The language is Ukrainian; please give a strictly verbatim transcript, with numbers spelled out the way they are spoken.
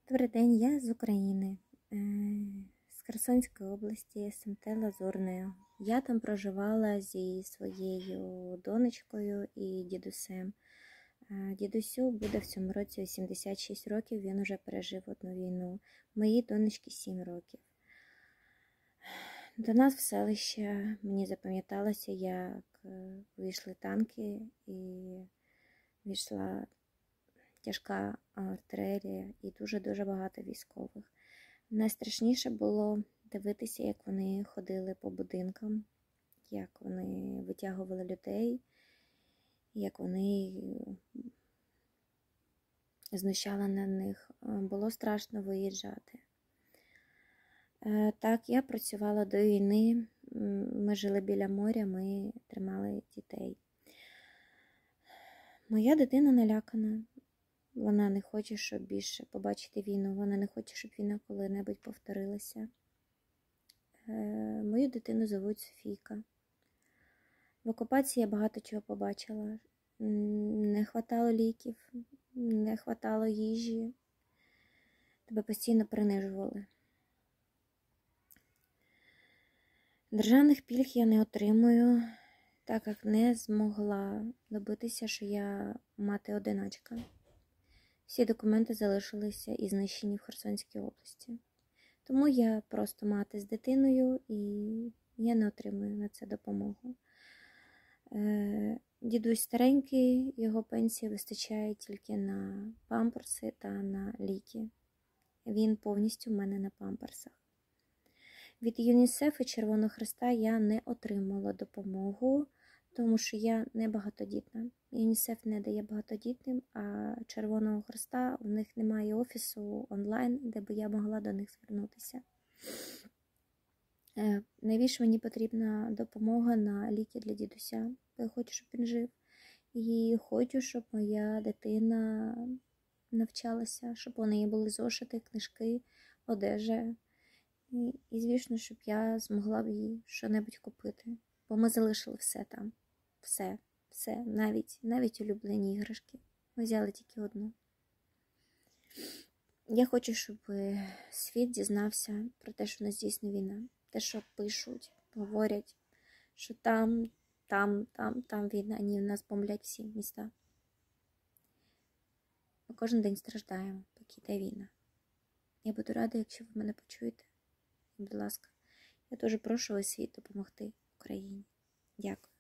Добрий день, я з України, з Херсонської області, СМТ Лазурної. Я там проживала зі своєю донечкою і дідусем. Дідусю буде в цьому році вісімдесят шість років, він уже пережив одну війну. Моїй донечці сім років. До нас в селище мені запам'яталося, як вийшли танки і вийшла тяжка артилерія і дуже-дуже багато військових. Найстрашніше було дивитися, як вони ходили по будинкам, як вони витягували людей, як вони знущали на них. Було страшно виїжджати. Так, я працювала до війни, ми жили біля моря, ми тримали дітей. Моя дитина налякана. Вона не хоче, щоб більше побачити війну, вона не хоче, щоб війна коли-небудь повторилася. Мою дитину звуть Софійка. В окупації я багато чого побачила. Не хватало ліків, не хватало їжі. Тебе постійно принижували. Державних пільг я не отримую, так як не змогла добитися, що я мати-одиначка. Всі документи залишилися і знищені в Херсонській області. Тому я просто мати з дитиною і я не отримую на це допомогу. Дідусь старенький, його пенсії вистачає тільки на памперси та на ліки. Він повністю в мене на памперсах. Від ЮНІСЕФ і Червоного Хреста я не отримала допомогу, тому що я не багатодітна. ЮНІСЕФ не дає багатодітним, а Червоного Хреста в них немає офісу онлайн, де б я могла до них звернутися. Найбільше мені потрібна допомога на ліки для дідуся. Я хочу, щоб він жив. І хочу, щоб моя дитина навчалася, щоб у неї були зошити, книжки, одежа. І, і звісно, щоб я змогла б їй що-небудь купити. Бо ми залишили все там. Все, все, навіть, навіть улюблені іграшки. Ми взяли тільки одну. Я хочу, щоб світ дізнався про те, що в нас дійсно війна. Те, що пишуть, говорять, що там, там, там, там війна. Ні, в нас бомблять всі міста. Ми кожен день страждаємо, поки йде війна. Я буду рада, якщо ви мене почуєте. Будь ласка, я дуже прошу весь світ допомогти Україні. Дякую.